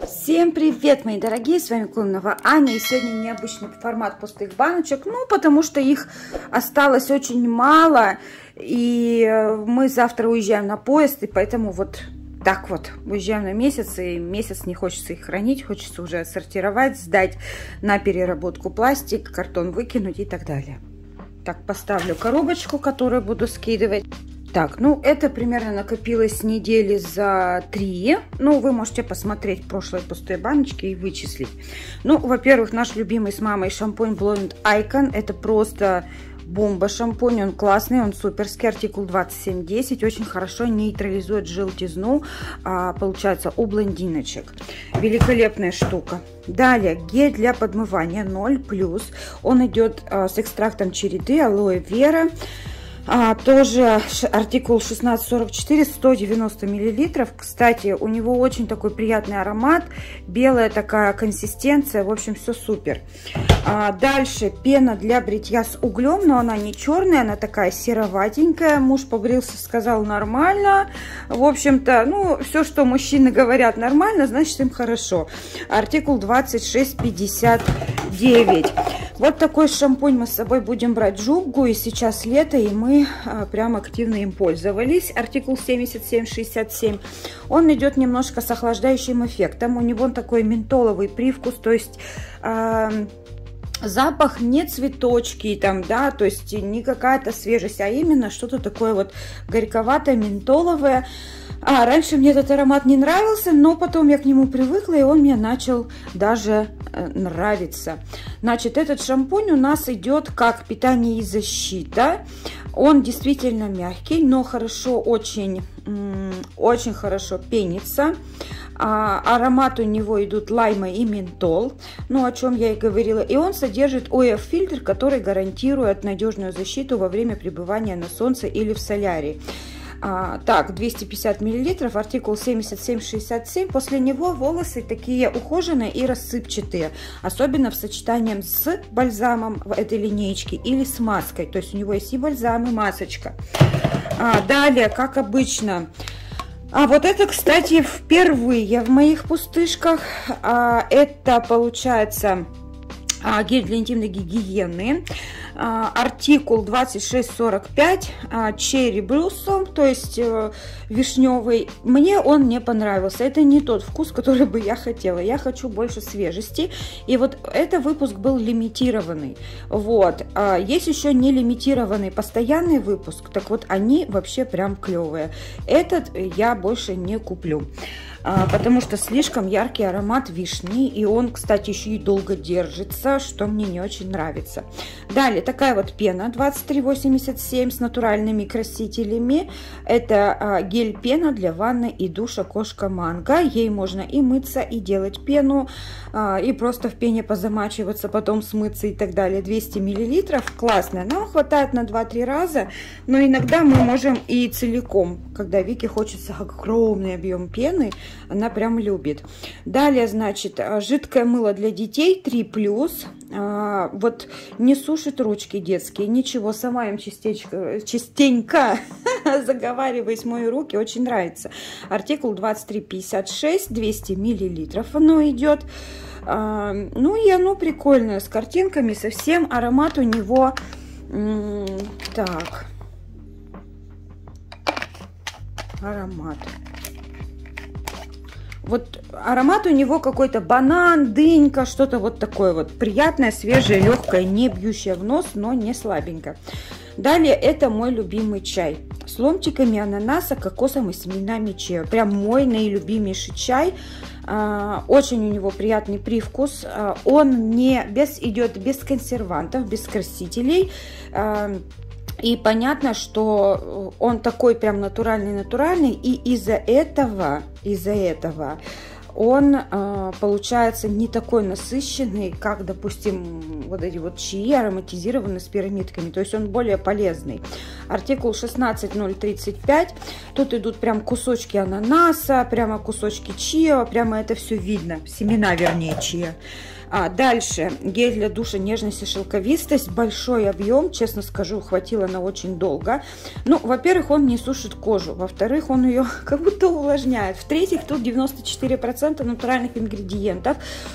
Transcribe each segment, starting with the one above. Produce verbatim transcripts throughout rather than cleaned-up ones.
Всем привет, мои дорогие, с вами Клонова Аня, и сегодня необычный формат пустых баночек, ну, потому что их осталось очень мало, и мы завтра уезжаем на поезд, и поэтому вот так вот уезжаем на месяц, и месяц не хочется их хранить, хочется уже отсортировать, сдать на переработку пластик, картон выкинуть и так далее. Так, поставлю коробочку, которую буду скидывать. Так, ну это примерно накопилось недели за три. Ну, вы можете посмотреть прошлые пустые баночки и вычислить. Ну, во-первых, наш любимый с мамой шампунь Blond Icon. Это просто бомба шампунь. Он классный, он суперский. Артикул двадцать семь десять. Очень хорошо нейтрализует желтизну, а, получается, у блондиночек. Великолепная штука. Далее, гель для подмывания ноль плюс. Он идет а, с экстрактом череды, алоэ вера. А, тоже артикул шестнадцать сорок четыре, сто девяносто миллилитров. Кстати, у него очень такой приятный аромат, белая такая консистенция, в общем, все супер. А, дальше пена для бритья с углем, но она не черная, она такая сероватенькая. Муж побрился, сказал нормально. В общем-то, ну, все, что мужчины говорят нормально, значит им хорошо. Артикул двадцать шесть пятьдесят девять. Вот такой шампунь мы с собой будем брать Джуггу, и сейчас лето, и мы а, прям активно им пользовались. Артикул семьдесят семь шестьдесят семь. Он идет немножко с охлаждающим эффектом. У него такой ментоловый привкус, то есть а, запах не цветочки там, да, то есть не какая-то свежесть, а именно что-то такое вот горьковатое, ментоловое. А, раньше мне этот аромат не нравился, но потом я к нему привыкла, и он мне начал даже э, нравиться. Значит, этот шампунь у нас идет как питание и защита. Он действительно мягкий, но хорошо, очень, очень хорошо пенится. А, аромат у него идут лайма и ментол, ну, о чем я и говорила. И он содержит о эф фильтр, который гарантирует надежную защиту во время пребывания на солнце или в солярии. А, так, двести пятьдесят миллилитров, артикул семьдесят семь шестьдесят семь. После него волосы такие ухоженные и рассыпчатые, особенно в сочетании с бальзамом в этой линейке или с маской. То есть у него есть и бальзам, и масочка. А, далее, как обычно, а вот это, кстати, впервые в моих пустышках. А, это получается а, гель для интимной гигиены. Артикул двадцать шесть сорок пять, черри блюссом, то есть э, вишневый. Мне он не понравился. Это не тот вкус, который бы я хотела. Я хочу больше свежести. И вот этот выпуск был лимитированный. Вот. А есть еще не лимитированный постоянный выпуск. Так вот, они вообще прям клевые. Этот я больше не куплю, потому что слишком яркий аромат вишни, и он, кстати, еще и долго держится, что мне не очень нравится. Далее, такая вот пена двадцать три восемьдесят семь с натуральными красителями. Это а, гель-пена для ванны и душа кошка манго. Ей можно и мыться, и делать пену, а, и просто в пене позамачиваться, потом смыться и так далее. двести миллилитров. Классная. Нам хватает на два-три раза, но иногда мы можем и целиком, когда Вике хочется огромный объем пены, она прям любит. Далее, значит, жидкое мыло для детей три плюс. А, вот не сушит ручки детские, ничего, сама им частенько, частенько заговариваюсь, мою руки, очень нравится. Артикул двадцать три пятьдесят шесть, двести миллилитров оно идет. А, ну и оно прикольное, с картинками совсем. Аромат у него так, аромат. Вот аромат у него какой-то банан, дынька, что-то вот такое вот. Приятное, свежее, легкое, не бьющее в нос, но не слабенько. Далее, это мой любимый чай. С ломтиками ананаса, кокосом и семенами чиа. Прям мой наилюбимейший чай. Очень у него приятный привкус. Он не без, идет без консервантов, без красителей. И понятно, что он такой прям натуральный-натуральный, и из-за этого, из-за этого он э, получается не такой насыщенный, как, допустим, вот эти вот чаи ароматизированные с пирамидками. То есть он более полезный. Артикул шестнадцать ноль тридцать пять. Тут идут прям кусочки ананаса, прямо кусочки чиа, прямо это все видно. Семена, вернее, чиа. А, дальше гель для душа нежность и шелковистость. Большой объем, честно скажу, хватило на очень долго. Ну, во-первых, он не сушит кожу. Во-вторых, он ее как будто увлажняет. В-третьих, тут девяносто четыре процента натуральных ингредиентов.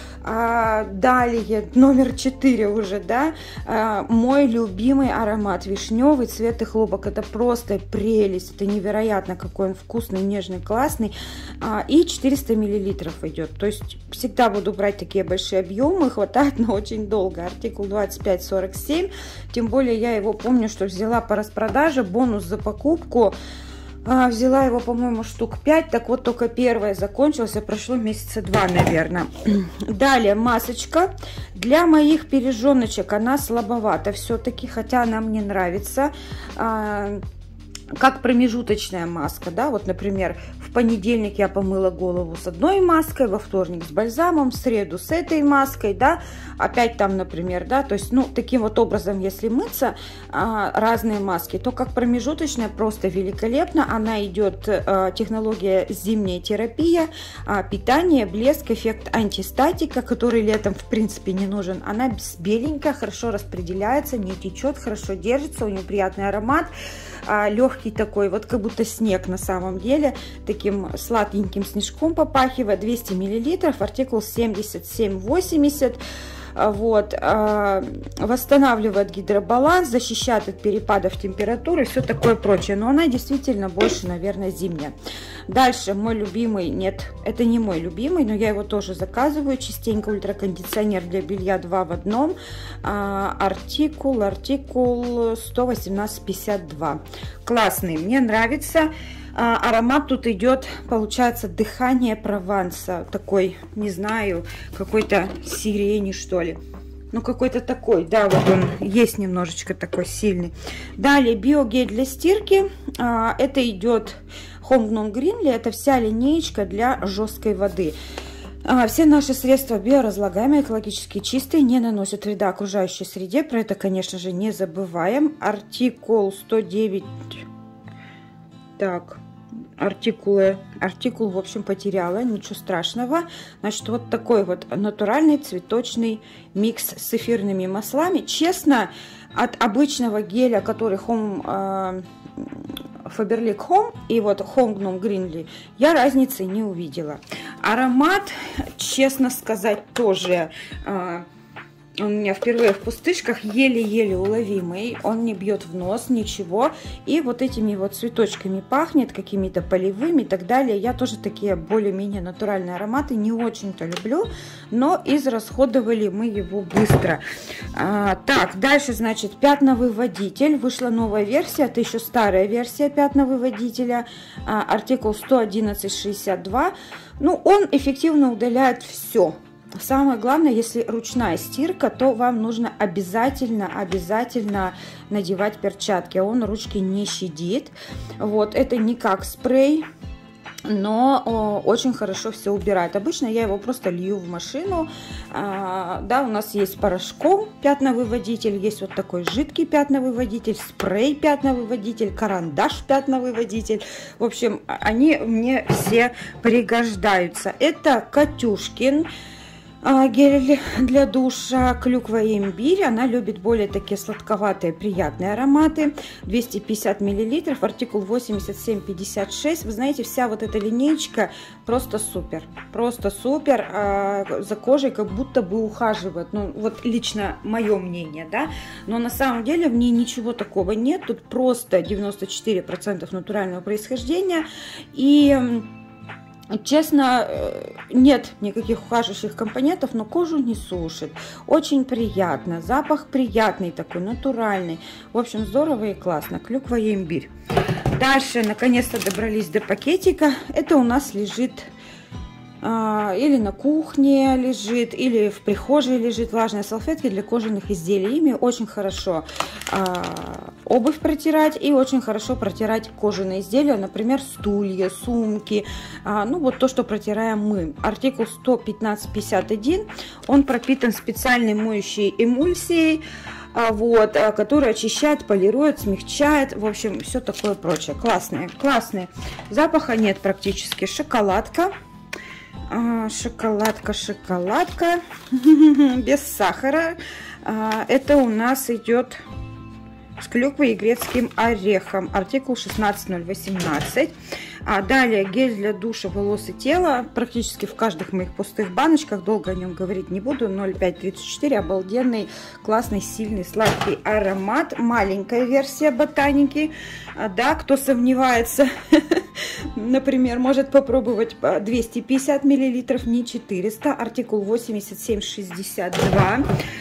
А, далее, номер четыре уже, да, а, мой любимый аромат вишневый, цвет и хлопок. Это просто прелесть, это невероятно, какой он вкусный, нежный, классный. А, и четыреста миллилитров идет, то есть всегда буду брать такие большие объемы, хватает на очень долго. Артикул двадцать пять сорок семь, тем более я его помню, что взяла по распродаже, бонус за покупку. А, взяла его, по-моему, штук пять, так вот только первое закончилось, прошло месяца два, наверное. Далее масочка для моих пироженочек, она слабовата все-таки, хотя она мне нравится. А, как промежуточная маска, да, вот, например, в понедельник я помыла голову с одной маской, во вторник с бальзамом, в среду с этой маской, да, опять там, например, да, то есть, ну, таким вот образом, если мыться, а, разные маски, то как промежуточная просто великолепно, она идет, а, технология зимняя терапия, а, питание, блеск, эффект антистатика, который летом, в принципе, не нужен, она беленькая, хорошо распределяется, не течет, хорошо держится, у нее приятный аромат, а, легкий такой, вот как будто снег на самом деле, таким сладеньким снежком попахивает, двести миллилитров, артикул семьдесят семь восемьдесят. Вот, восстанавливает гидробаланс, защищает от перепадов температуры, все такое прочее. Но она действительно больше, наверное, зимняя. Дальше мой любимый, нет, это не мой любимый, но я его тоже заказываю частенько. Ультракондиционер для белья два в одном. Артикул, артикул сто восемнадцать пятьдесят два. Классный, мне нравится. А, аромат тут идет, получается, дыхание Прованса, такой, не знаю, какой-то сирени, что ли. Ну, какой-то такой, да, вот он есть немножечко такой сильный. Далее биогель для стирки, а, это идет Homegrown Greenly, это вся линеечка для жесткой воды. А, все наши средства биоразлагаемые, экологически чистые, не наносят вреда окружающей среде, про это, конечно же, не забываем. Артикул сто девять... Так, артикулы, артикул, в общем, потеряла, ничего страшного. Значит, вот такой вот натуральный цветочный микс с эфирными маслами. Честно, от обычного геля, который Home, э, Faberlic Home и вот Homegrown Greenly, я разницы не увидела. Аромат, честно сказать, тоже... Э, Он у меня впервые в пустышках, еле-еле уловимый, он не бьет в нос, ничего. И вот этими вот цветочками пахнет, какими-то полевыми и так далее. Я тоже такие более-менее натуральные ароматы не очень-то люблю, но израсходовали мы его быстро. А, так, дальше, значит, пятновыводитель. Вышла новая версия, это еще старая версия пятновыводителя, а, артикул сто одиннадцать шестьдесят два. Ну, он эффективно удаляет все. Самое главное, если ручная стирка, то вам нужно обязательно, обязательно надевать перчатки. Он ручки не щадит. Вот, это не как спрей, но о, очень хорошо все убирает. Обычно я его просто лью в машину. А, да, у нас есть порошком пятновыводитель, есть вот такой жидкий пятновыводитель, спрей пятновыводитель, карандаш пятновыводитель. В общем, они мне все пригождаются. Это Катюшкин гель для душа, клюква и имбирь. Она любит более такие сладковатые, приятные ароматы. двести пятьдесят миллилитров, артикул восемьдесят семь пятьдесят шесть. Вы знаете, вся вот эта линейка просто супер. Просто супер. А, за кожей как будто бы ухаживает. Ну, вот лично мое мнение, да. Но на самом деле в ней ничего такого нет. Тут просто девяносто четыре процента натурального происхождения. И... честно, нет никаких ухаживающих компонентов, но кожу не сушит. Очень приятно. Запах приятный такой, натуральный. В общем, здорово и классно. Клюква и имбирь. Дальше, наконец-то, добрались до пакетика. Это у нас лежит а, или на кухне лежит, или в прихожей лежит влажные салфетки для кожаных изделий. Ими очень хорошо а, обувь протирать и очень хорошо протирать кожаные изделия, например, стулья, сумки, а, ну вот то, что протираем мы. Артикул сто пятнадцать пятьдесят один, он пропитан специальной моющей эмульсией, а, вот, а, которая очищает, полирует, смягчает, в общем, все такое прочее. Классные, классные. Запаха нет практически. Шоколадка. Шоколадка, шоколадка без сахара. Это у нас идет с клюквой и грецким орехом. Артикул шестнадцать ноль восемнадцать. А далее гель для душа, волос и тела. Практически в каждых моих пустых баночках. Долго о нем говорить не буду. ноль пять тридцать четыре. Обалденный, классный, сильный, сладкий аромат. Маленькая версия ботаники. Да, кто сомневается, например, может попробовать двести пятьдесят миллилитров, не четыреста. Артикул восемьдесят семь шестьдесят два.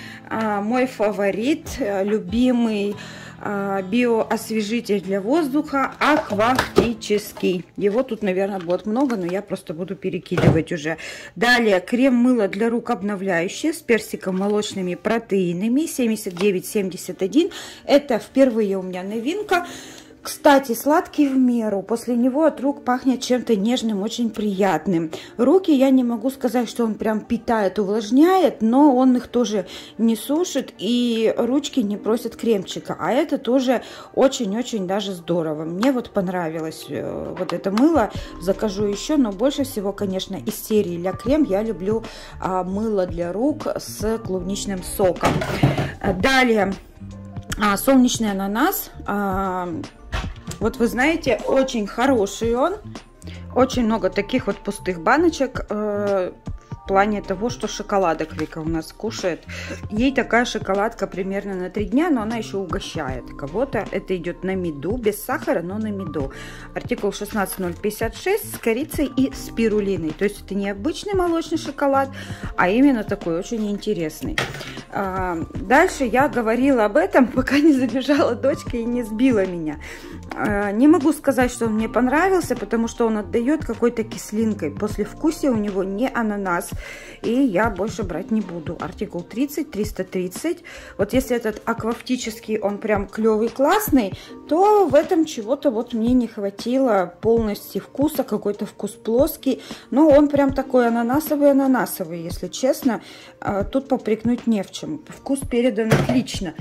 Мой фаворит, любимый биоосвежитель для воздуха акватический. Его тут, наверное, будет много, но я просто буду перекидывать уже. Далее крем-мыло для рук обновляющий с персиком, молочными протеинами семьдесят девять семьдесят один. Это впервые у меня новинка. Кстати, сладкий в меру. После него от рук пахнет чем-то нежным, очень приятным. Руки я не могу сказать, что он прям питает, увлажняет, но он их тоже не сушит и ручки не просят кремчика. А это тоже очень-очень даже здорово. Мне вот понравилось вот это мыло. Закажу еще, но больше всего, конечно, из серии Ля Крем я люблю а, мыло для рук с клубничным соком. Далее а, солнечный ананас. А, Вот вы знаете, очень хороший он. Очень много таких вот пустых баночек э, в плане того, что шоколадок Вика у нас кушает. Ей такая шоколадка примерно на три дня, но она еще угощает кого-то. Это идет на меду, без сахара, но на меду. Артикул шестнадцать ноль пятьдесят шесть с корицей и спирулиной. То есть это не обычный молочный шоколад, а именно такой очень интересный. А, дальше я говорила об этом, пока не забежала дочка и не сбила меня. Не могу сказать, что он мне понравился, потому что он отдает какой-то кислинкой. Послевкусие у него не ананас, и я больше брать не буду. Артикул тридцать триста тридцать. Вот если этот акватический, он прям клевый, классный, то в этом чего-то вот мне не хватило полностью вкуса, какой-то вкус плоский. Но он прям такой ананасовый-ананасовый, если честно. Тут попрекнуть не в чем. Вкус передан отлично.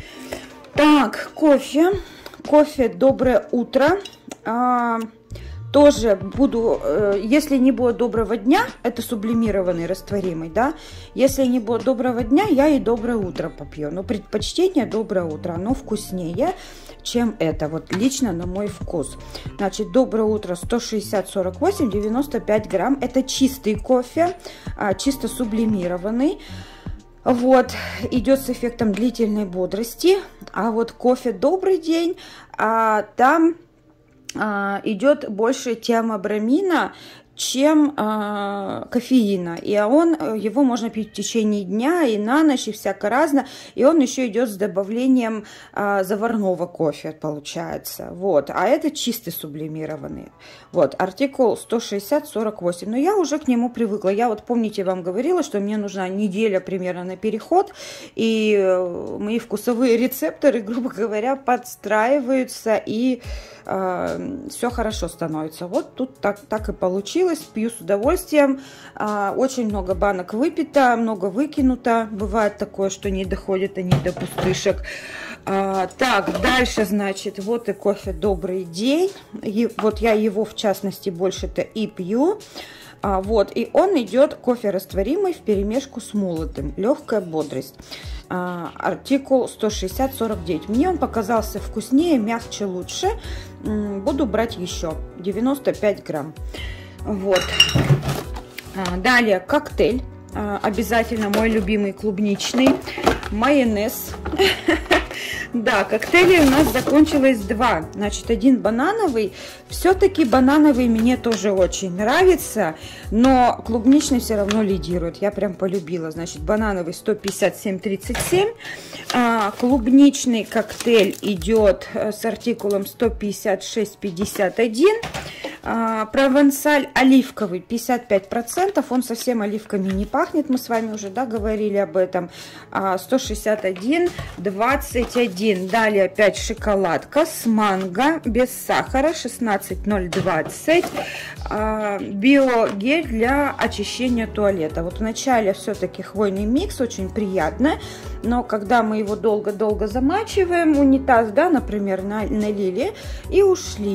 Так, кофе. Кофе «Доброе утро». А, тоже буду, э, если не будет доброго дня, это сублимированный, растворимый, да. Если не будет доброго дня, я и доброе утро попью. Но предпочтение доброе утро, оно вкуснее, чем это. Вот лично на мой вкус. Значит, доброе утро сто шестьдесят сорок восемь девяносто пять грамм. Это чистый кофе, а, чисто сублимированный. Вот, идет с эффектом длительной бодрости. А вот кофе «Добрый день», а, там а, идет больше теомобромина, чем э, кофеина. И он, его можно пить в течение дня и на ночь, и всяко разно. И он еще идет с добавлением э, заварного кофе, получается. Вот. А это чистый сублимированный. Вот. Артикул сто шестьдесят сорок восемь. Но я уже к нему привыкла. Я вот, помните, вам говорила, что мне нужна неделя примерно на переход. И э, мои вкусовые рецепторы, грубо говоря, подстраиваются. И э, все хорошо становится. Вот тут так, так и получилось. Пью с удовольствием. А, очень много банок выпито, много выкинуто. Бывает такое, что не доходят они до пустышек. А, так, дальше, значит, вот и кофе «Добрый день». И, вот я его, в частности, больше-то и пью. А, вот, и он идет кофе растворимый вперемешку с молотым. Легкая бодрость. А, артикул сто шестьдесят сорок девять. Мне он показался вкуснее, мягче, лучше. М-м, буду брать еще. девяносто пять грамм. Вот. А, далее коктейль. А, обязательно мой любимый клубничный. Майонез. Да, коктейлей у нас закончилось два. Значит, один банановый. Все-таки банановый мне тоже очень нравится, но клубничный все равно лидирует. Я прям полюбила. Значит, банановый сто пятьдесят семь тридцать семь. А, клубничный коктейль идет с артикулом сто пятьдесят шесть пятьдесят один. А, провансаль оливковый пятьдесят пять процентов. Он совсем оливками не пахнет. Мы с вами уже, да, говорили об этом. А, сто шестьдесят один двадцать один. Далее опять шоколадка с манго без сахара шестнадцать ноль двадцать. А, биогель для очищения туалета. Вот вначале все-таки хвойный микс, очень приятно. Но когда мы его долго-долго замачиваем, унитаз, да, например, налили и ушли.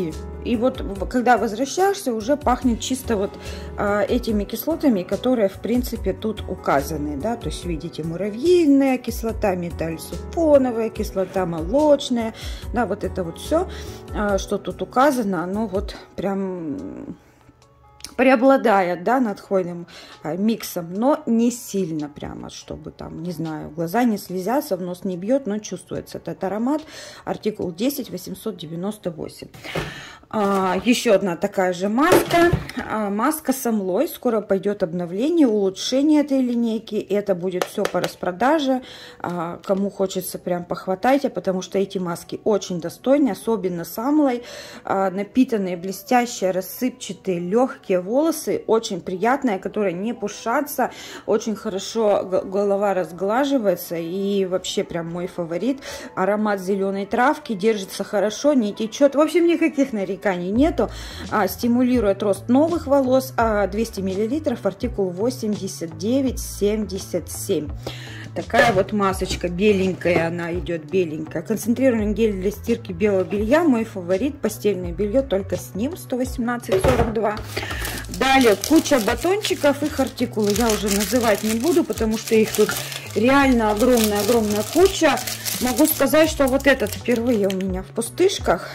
и вот когда возвращаешься, уже пахнет чисто вот а, этими кислотами, которые в принципе тут указаны, да, то есть видите, муравьиная кислота, метальсульфоновая кислота, молочная, да, вот это вот все, а, что тут указано, оно вот прям преобладает, да, над хвойным а, миксом, но не сильно прямо, чтобы там, не знаю, глаза не слезятся, в нос не бьет, но чувствуется этот аромат. Артикул десять восемьсот девяносто восемь. А, еще одна такая же маска, а, маска с амлой. Скоро пойдет обновление, улучшение этой линейки. Это будет все по распродаже. А, кому хочется, прям похватайте, потому что эти маски очень достойные, особенно с амлой. А, напитанные, блестящие, рассыпчатые, легкие волосы, очень приятные, которые не пушатся, очень хорошо голова разглаживается, и вообще прям мой фаворит. Аромат зеленой травки, держится хорошо, не течет, в общем никаких нареканий нету. А, стимулирует рост новых волос. А, двести миллилитров, артикул восемьдесят девять семьдесят семь. Такая вот масочка, беленькая она идет, беленькая. Концентрированный гель для стирки белого белья, мой фаворит. Постельное белье только с ним, сто восемнадцать сорок два. Далее куча батончиков, их артикулы я уже называть не буду, потому что их тут реально огромная-огромная куча. Могу сказать, что вот этот впервые у меня в пустышках.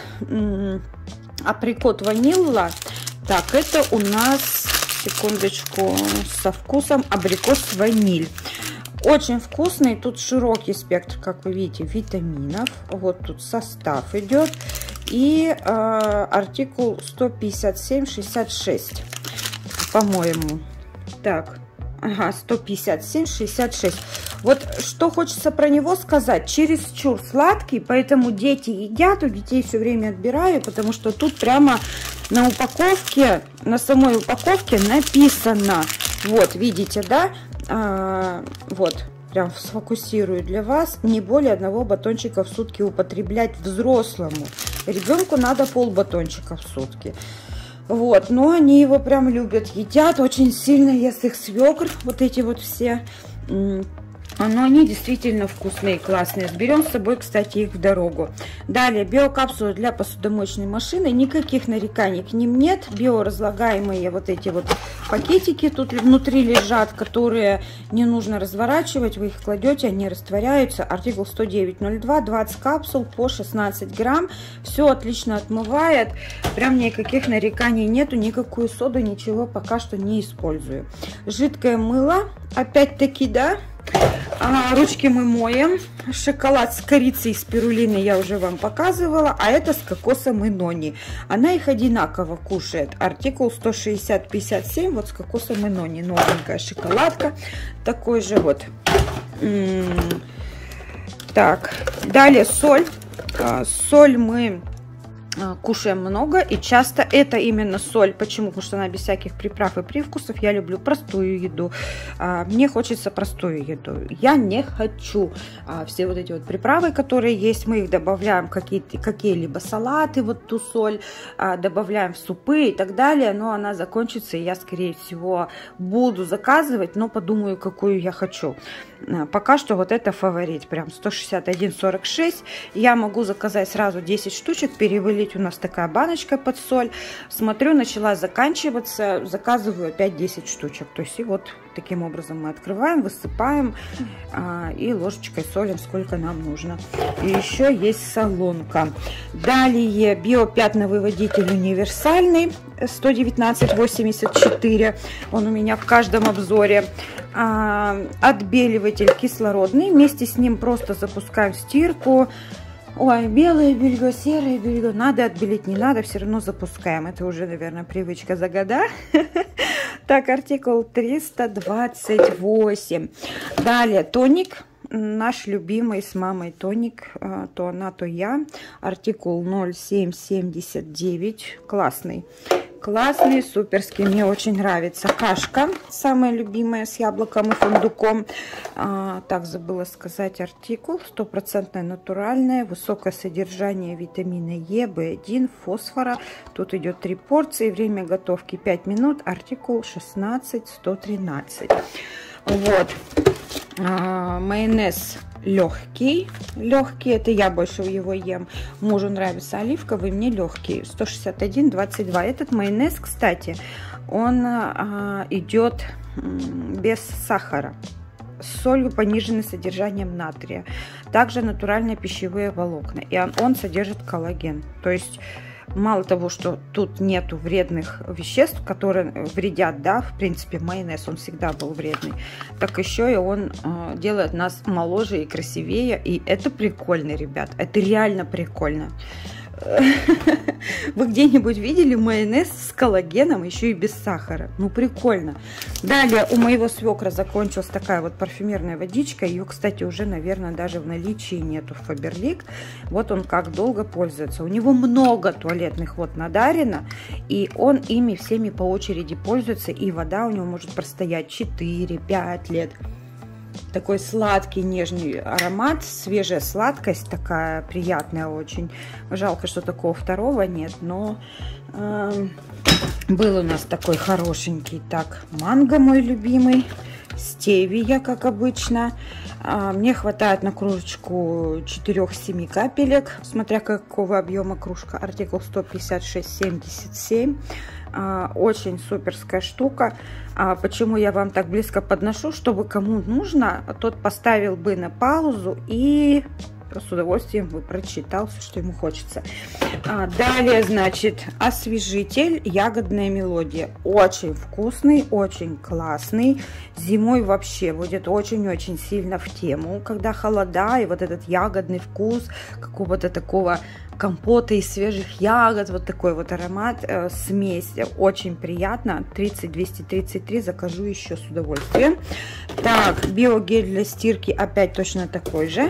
Априкот ванилла. Так, это у нас, секундочку, со вкусом абрикос ваниль. Очень вкусный, тут широкий спектр, как вы видите, витаминов. Вот тут состав идет. И э, артикул сто пятьдесят семь шестьдесят шесть, по-моему. Так, ага, сто пятьдесят семь шестьдесят шесть. Вот что хочется про него сказать. Чересчур сладкий, поэтому дети едят, у детей все время отбираю, потому что тут прямо на упаковке, на самой упаковке написано, вот, видите, да? А, вот, прям сфокусирую для вас. Не более одного батончика в сутки употреблять взрослому. Ребенку надо пол батончика в сутки. Вот, но они его прям любят, едят очень сильно, ест их свекр, вот эти вот все. Но они действительно вкусные, классные. Берем с собой, кстати, их в дорогу. Далее, биокапсулы для посудомоечной машины. Никаких нареканий к ним нет. Биоразлагаемые вот эти вот пакетики тут внутри лежат, которые не нужно разворачивать. Вы их кладете, они растворяются. Артикул сто девять ноль два, двадцать капсул по шестнадцать грамм. Все отлично отмывает. Прям никаких нареканий нету. Никакую соду, ничего пока что не использую. Жидкое мыло. Опять-таки, да. А, ручки мы моем. Шоколад с корицей и спирулиной я уже вам показывала. А это с кокосом и нони. Она их одинаково кушает. Артикул сто шестьдесят пятьдесят семь. Вот с кокосом и нони. Новенькая шоколадка. Такой же вот. М-м-м. Так. Далее соль. А, соль мы кушаем много и часто. Это именно соль. Почему? Потому что она без всяких приправ и привкусов. Я люблю простую еду. Мне хочется простую еду. Я не хочу все вот эти вот приправы, которые есть. Мы их добавляем в какие-либо салаты, вот ту соль, добавляем в супы и так далее. Но она закончится, и я, скорее всего, буду заказывать, но подумаю, какую я хочу. Пока что вот это фаворит. Прям сто шестьдесят один сорок шесть. Я могу заказать сразу десять штучек, перевалить. У нас такая баночка под соль. Смотрю, начала заканчиваться. Заказываю опять десять штучек. То есть и вот таким образом мы открываем, высыпаем а, и ложечкой солим, сколько нам нужно. И еще есть солонка. Далее биопятновыводитель универсальный сто девятнадцать восемьдесят четыре. Он у меня в каждом обзоре. А, отбеливатель кислородный. Вместе с ним просто запускаем стирку. Ой, белое белье, серое белье. Надо отбелить, не надо, все равно запускаем. Это уже, наверное, привычка за года. Так, артикул триста двадцать восемь. Далее тоник. Наш любимый с мамой тоник. То она, то я. Артикул ноль семь семьдесят девять. Классный. Классный, суперский, мне очень нравится. Кашка, самая любимая, с яблоком и фундуком. А, так, забыла сказать артикул. Стопроцентное натуральное, высокое содержание витамина Е, бэ один, фосфора. Тут идет три порции, время готовки пять минут. Артикул шестнадцать сто тринадцать. Вот. А, майонез легкий. Легкий, это я больше его ем. Мужу нравится оливковый, мне легкий. сто шестьдесят один двадцать два. Этот майонез, кстати, он а, идет без сахара, с солью, пониженным содержанием натрия. Также натуральные пищевые волокна. И он, он содержит коллаген. То есть мало того, что тут нету вредных веществ, которые вредят, да, в принципе, майонез, он всегда был вредный, так еще и он э, делает нас моложе и красивее, и это прикольно, ребят, это реально прикольно. Вы где-нибудь видели майонез с коллагеном, еще и без сахара? Ну, прикольно. Далее у моего свекра закончилась такая вот парфюмерная водичка. Ее, кстати, уже, наверное, даже в наличии нету в Faberlic. Вот он как долго пользуется. У него много туалетных вод на Дарина, и он ими всеми по очереди пользуется, и вода у него может простоять четыре-пять лет. Такой сладкий, нежный аромат, свежая сладкость, такая приятная очень. Жалко, что такого второго нет, но э, был у нас такой хорошенький. Так, манго мой любимый, стевия, как обычно. Э, мне хватает на кружечку четырёх-семи капелек, смотря какого объема кружка. Артикул сто пятьдесят шесть семьдесят семь. Очень суперская штука. Почему я вам так близко подношу? Чтобы кому нужно, тот поставил бы на паузу и с удовольствием бы прочитал все, что ему хочется. Далее, значит, освежитель ягодная мелодия. Очень вкусный, очень классный. Зимой вообще будет очень-очень сильно в тему, когда холода, и вот этот ягодный вкус какого-то такого компота из свежих ягод, вот такой вот аромат, э, смесь, очень приятно. тридцать двести тридцать три, закажу еще с удовольствием. Так, биогель для стирки, опять точно такой же.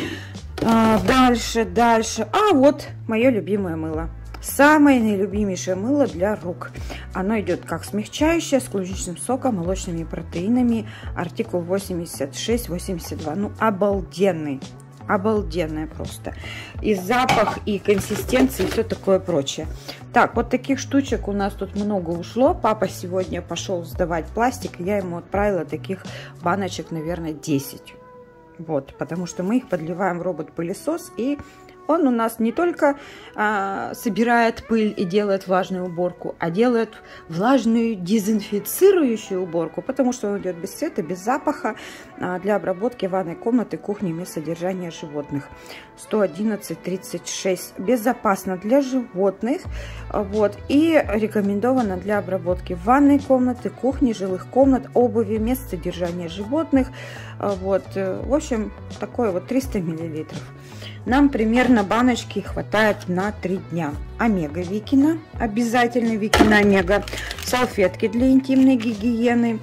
А, дальше, дальше, а вот мое любимое мыло. Самое наилюбимейшее мыло для рук. Оно идет как смягчающее, с клубничным соком, молочными протеинами. Артикул восемьдесят шесть восемьдесят два. Ну, обалденный. Обалденная просто. И запах, и консистенция, и все такое прочее. Так, вот таких штучек у нас тут много ушло. Папа сегодня пошел сдавать пластик, и я ему отправила таких баночек, наверное, десять. Вот, потому что мы их подливаем в робот-пылесос, и он у нас не только а, собирает пыль и делает влажную уборку, а делает влажную дезинфицирующую уборку, потому что он идет без цвета, без запаха, а, для обработки ванной комнаты, кухни, мест содержания животных. сто одиннадцать тридцать шесть. Безопасно для животных. Вот, и рекомендовано для обработки ванной комнаты, кухни, жилых комнат, обуви, мест содержания животных. Вот, в общем, такое вот триста миллилитров. Нам примерно баночки хватает на три дня. Омега Викина, обязательно Викина Омега. Салфетки для интимной гигиены.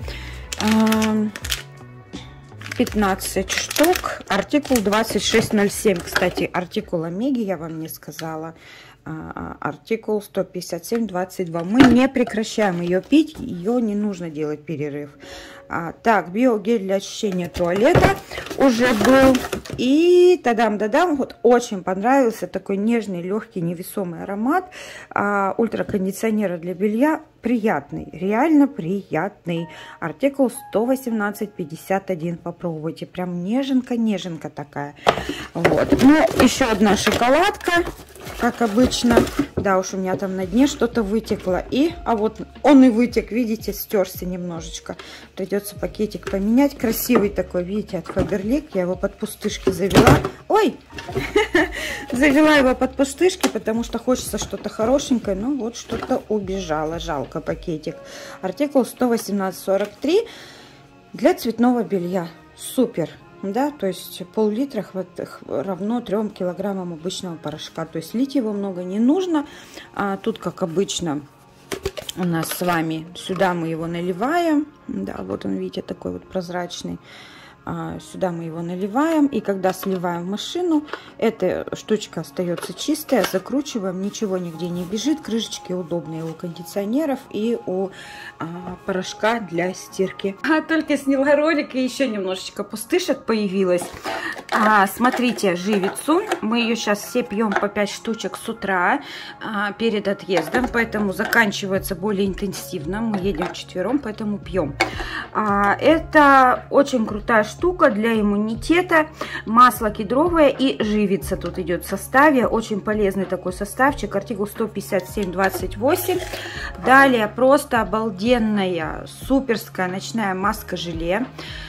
пятнадцать штук. Артикул двадцать шесть ноль семь. Кстати, артикул Омеги я вам не сказала. Артикул сто пятьдесят семь двадцать два. Мы не прекращаем ее пить. Ее не нужно делать перерыв. А, так, биогель для очищения туалета уже был. И тадам-дадам, вот очень понравился такой нежный, легкий, невесомый аромат а, ультракондиционера для белья. Приятный, реально приятный. Артикул сто восемнадцать пятьдесят один. Попробуйте. Прям неженка-неженка такая. Вот. Ну, еще одна шоколадка, как обычно. Да уж, у меня там на дне что-то вытекло. И, а вот он и вытек, видите, стерся немножечко. Придется пакетик поменять. Красивый такой, видите, от Faberlic. Я его под пустышки завела. Ой! Завела его под пустышки, потому что хочется что-то хорошенькое. Ну, вот что-то убежало. Жалко пакетик. Артикул сто восемнадцать сорок три для цветного белья. Супер! Да, то есть пол-литра равно трем килограммам обычного порошка. То есть лить его много не нужно. А тут, как обычно, у нас с вами, сюда мы его наливаем. Да, вот он, видите, такой вот прозрачный. А, сюда мы его наливаем. И когда сливаем в машину, эта штучка остается чистая. Закручиваем, ничего нигде не бежит. Крышечки удобные у кондиционеров и у а, порошка для стирки. А только сняла ролик, и еще немножечко пустышек появилось. А, смотрите, живицу. Мы ее сейчас все пьем по пять штучек с утра а, перед отъездом, поэтому заканчивается более интенсивно. Мы едем вчетвером, поэтому пьем. А, это очень крутая штука для иммунитета. Масло кедровое и живица тут идет в составе. Очень полезный такой составчик. Артикул сто пятьдесят семь двадцать восемь. Далее просто обалденная суперская ночная маска-желе.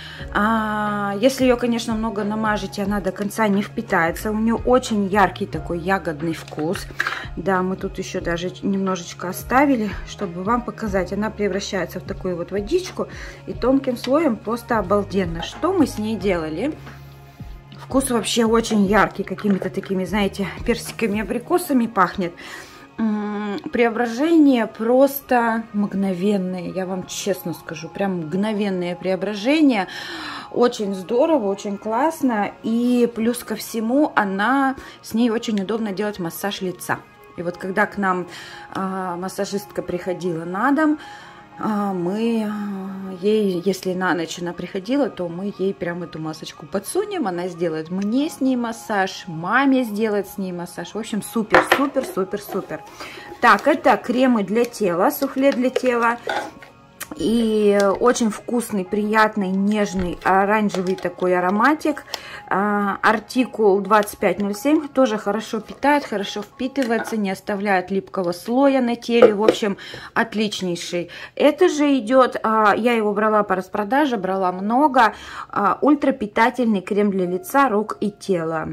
А, если ее, конечно, много намажете, она до конца не впитается. У нее очень яркий такой ягодный вкус. Да, мы тут еще даже немножечко оставили, чтобы вам показать. Она превращается в такую вот водичку и тонким слоем просто обалденно. Что мы с ней делали? Вкус вообще очень яркий, какими-то такими, знаете, персиками, абрикосами пахнет. Преображение просто мгновенное, я вам честно скажу, прям мгновенное преображение. Очень здорово, очень классно. И плюс ко всему, она, с ней очень удобно делать массаж лица. И вот когда к нам а, массажистка приходила на дом, мы ей, если на ночь она приходила, то мы ей прям эту масочку подсунем, она сделает мне с ней массаж, маме сделает с ней массаж. В общем, супер, супер, супер, супер. Так, это кремы для тела, суфле для тела. И очень вкусный, приятный, нежный, оранжевый такой ароматик. Артикул двадцать пять ноль семь. Тоже хорошо питает, хорошо впитывается, не оставляет липкого слоя на теле. В общем, отличнейший. Это же идет, я его брала по распродаже, брала много. Ультрапитательный крем для лица, рук и тела.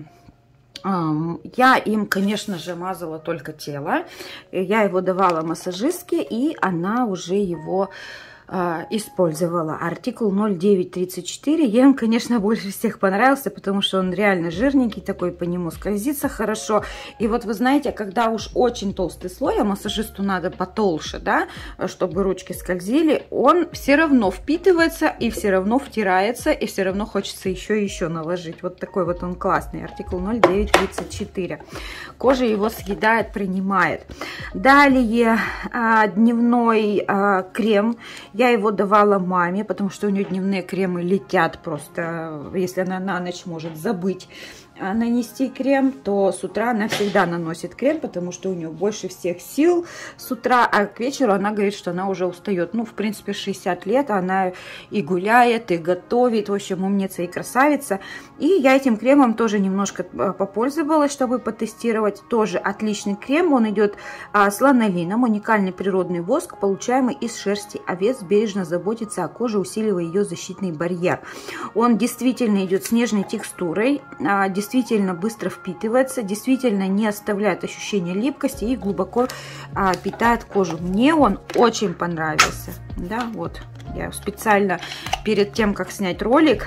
Я им, конечно же, мазала только тело. Я его давала массажистке, и она уже его э, использовала. Артикул ноль девять тридцать четыре. Ей он, конечно, больше всех понравился, потому что он реально жирненький, такой, по нему скользится хорошо. И вот вы знаете, когда уж очень толстый слой, а массажисту надо потолще, да, чтобы ручки скользили, он все равно впитывается и все равно втирается, и все равно хочется еще и еще наложить. Вот такой вот он классный. Артикул ноль девять тридцать четыре. Кожа его съедает, принимает. Далее а, дневной а, крем. Я его давала маме, потому что у нее дневные кремы летят просто, если она на ночь может забыть нанести крем, то с утра она всегда наносит крем, потому что у нее больше всех сил с утра, а к вечеру она говорит, что она уже устает. Ну, в принципе, шестьдесят лет, она и гуляет, и готовит, в общем, умница и красавица. И я этим кремом тоже немножко попользовалась, чтобы потестировать. Тоже отличный крем, он идет а, с ланолином, уникальный природный воск, получаемый из шерсти овец, бережно заботится о коже, усиливая ее защитный барьер. Он действительно идет с нежной текстурой, а, действительно быстро впитывается, действительно не оставляет ощущения липкости и глубоко а, питает кожу. Мне он очень понравился. Да, вот я специально перед тем, как снять ролик,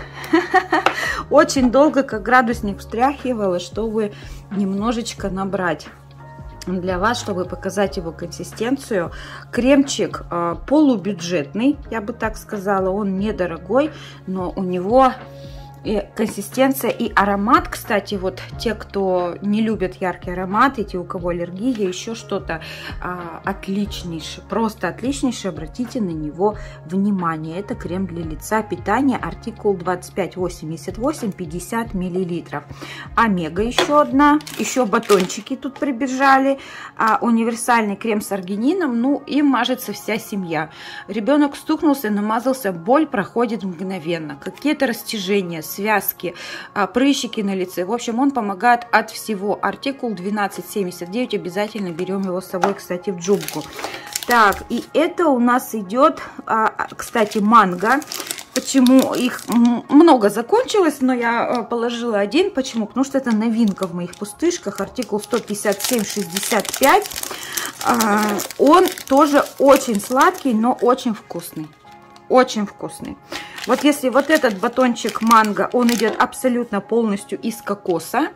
очень долго как градусник встряхивала, чтобы немножечко набрать для вас, чтобы показать его консистенцию. Кремчик э, полубюджетный, я бы так сказала, он недорогой, но у него и консистенция и аромат, кстати, вот те, кто не любят яркий аромат, и те, у кого аллергия, еще что-то, а, отличнейший, просто отличнейший, обратите на него внимание. Это крем для лица, питание, артикул двадцать пять восемьдесят восемь, пятьдесят миллилитров. Омега еще одна, еще батончики тут прибежали, а, универсальный крем с аргинином, ну, им мажется вся семья. Ребенок стукнулся, намазался, боль проходит мгновенно, какие-то растяжения, связки, прыщики на лице. В общем, он помогает от всего. Артикул двенадцать семьдесят девять. Обязательно берем его с собой, кстати, в джубку. Так, и это у нас идет, кстати, манго. Почему их много закончилось, но я положила один. Почему? Потому что это новинка в моих пустышках. Артикул сто пятьдесят семь шестьдесят пять. Он тоже очень сладкий, но очень вкусный. Очень вкусный. Вот если вот этот батончик манго, он идет абсолютно полностью из кокоса.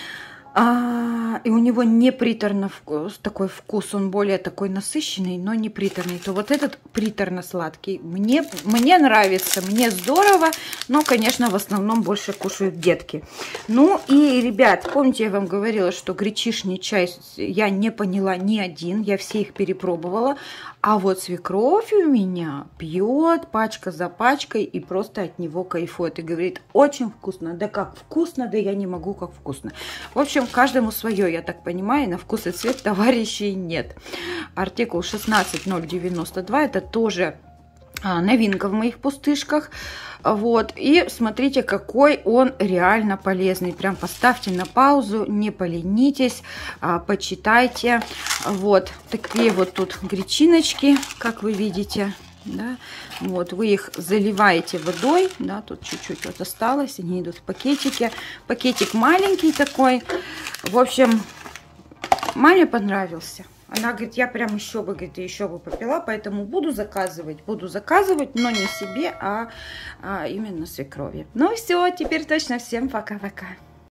А, и у него не приторно вкус, такой вкус, он более такой насыщенный, но не приторный, то вот этот приторно-сладкий. Мне, мне нравится, мне здорово, но, конечно, в основном больше кушают детки. Ну и, ребят, помните, я вам говорила, что гречишний чай я не поняла ни один, я все их перепробовала. А вот свекровь у меня пьет пачка за пачкой и просто от него кайфует. И говорит, очень вкусно. Да как вкусно, да я не могу, как вкусно. В общем, каждому свое, я так понимаю. На вкус и цвет товарищей нет. Артикул шестнадцать ноль девяносто два. Это тоже новинка в моих пустышках. Вот, и смотрите, какой он реально полезный. Прям поставьте на паузу, не поленитесь, а, почитайте. Вот, такие вот тут гречиночки, как вы видите. Да? Вот, вы их заливаете водой, да, тут чуть-чуть вот осталось, они идут в пакетике. Пакетик маленький такой. В общем, маме понравился. Она говорит, я прям еще бы, говорит, еще бы попила, поэтому буду заказывать, буду заказывать, но не себе, а, а именно свекрови. Ну все, теперь точно всем пока-пока.